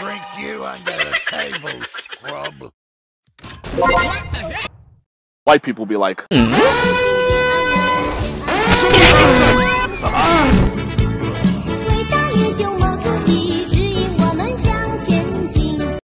drink you under the table, scrub. White people be like.